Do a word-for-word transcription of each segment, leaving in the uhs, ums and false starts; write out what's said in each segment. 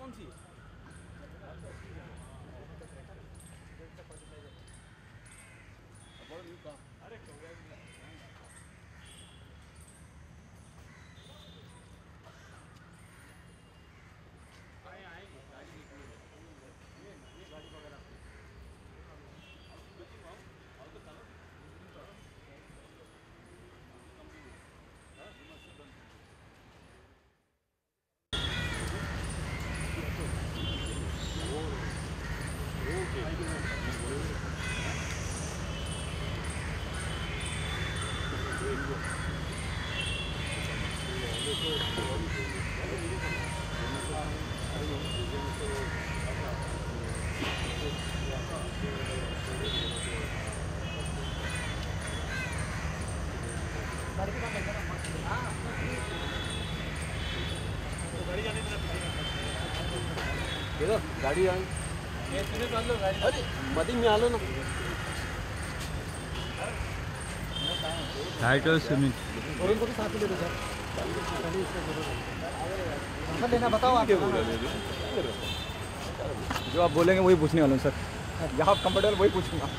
कौन सी है? अरे आएंगे गाड़ी निकली ये ये गाड़ी वगैरह गाड़ी आई अरे मदी में आलो ना टाइटल स्विमिंग और उनको भी साथ ले लो सर सर लेना बताओ आप जो आप बोलेंगे वही पूछने वाला हूँ सर। यहाँ कंफर्टेबल वही पूछूंगा।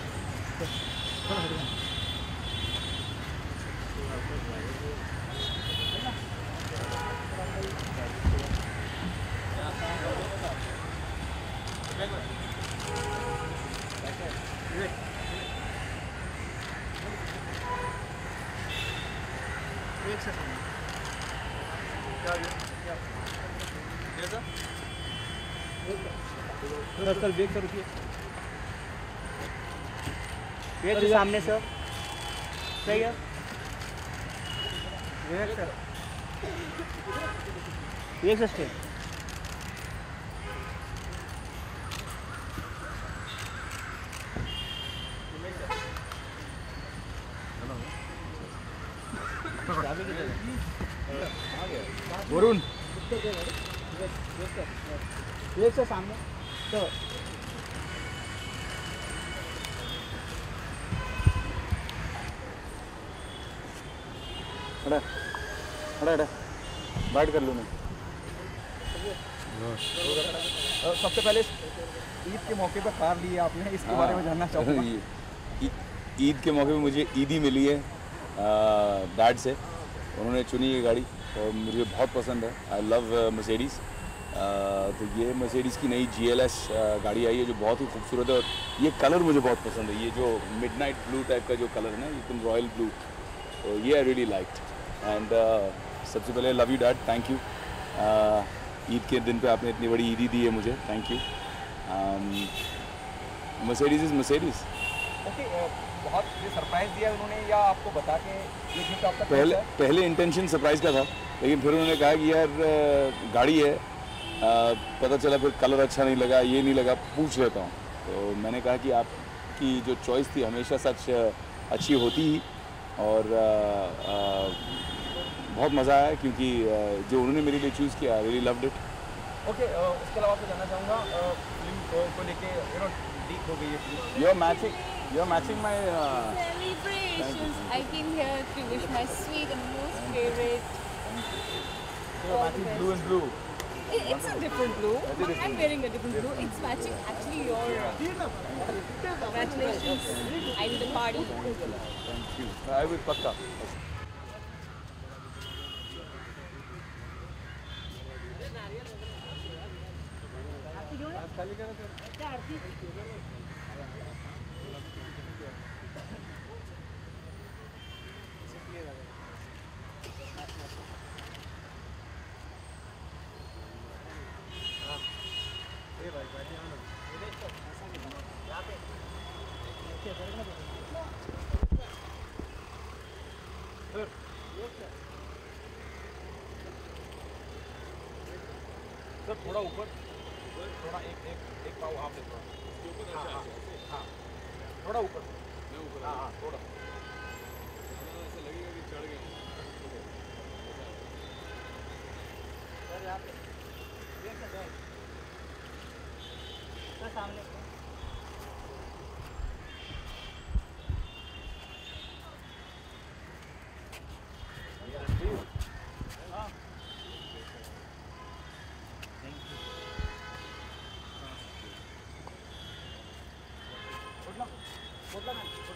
एक सेकंड क्या कैसा सर सर ब्रेक सर रुकिए। पेज सामने सर सही है एक सर एक सर वरुण एक से सामने तो अड़ा अड़ा अड़ा बाइट कर लूँ मैं। सबसे पहले ईद के मौके पर कार ली है आपने, इसके बारे में जानना चाहूँगा। ईद के मौके पे मुझे ईदी मिली है डैड से, उन्होंने चुनी ये गाड़ी और मुझे बहुत पसंद है। I love Mercedes. तो ये मर्सिडीज़ की नई जी एल एस गाड़ी आई है जो बहुत ही खूबसूरत है और ये कलर मुझे बहुत पसंद है। ये जो मिडनाइट ब्लू टाइप का जो कलर है ना, एकदम रॉयल ब्लू, तो ये आई रियली लाइक्ड। एंड सबसे पहले love you dad, thank you. Eid के दिन पे आपने इतनी बड़ी ईदी दी है मुझे, thank you. Mercedes is Mercedes. Okay, बहुत ये सरप्राइज दिया उन्होंने या आपको बता के ये गिफ्ट आपका? पहले पहले इंटेंशन सरप्राइज़ का था, लेकिन फिर उन्होंने कहा कि यार गाड़ी है, आ, पता चला फिर कलर अच्छा नहीं लगा, ये नहीं लगा, पूछ लेता हूँ। तो मैंने कहा कि आपकी जो चॉइस थी हमेशा सच अच्छी होती ही, और आ, आ, बहुत मज़ा आया क्योंकि जो उन्होंने मेरे लिए चूज़ किया, रियली लव्ड इट। ओके, उसके अलावा आपको जानना चाहूँगा फिल्म को लेके यू नो लीक हो गई है, you are matching you are matching my celebrations. I came here to wish my sweet and most favorite. blue and blue. It, it's a different blue. I'm wearing a different blue. It's matching actually your. Uh, congratulations. I did a party. Thank you. I will pakka. Sir थोड़ा ऊपर, थोड़ा एक एक एक पाव आप देखो। हाँ हाँ हाँ, थोड़ा ऊपर, हाँ हाँ थोड़ा ऐसा लगेगा कि चढ़ गए। सर यहाँ पे देख सकते हैं सर सामने पोटला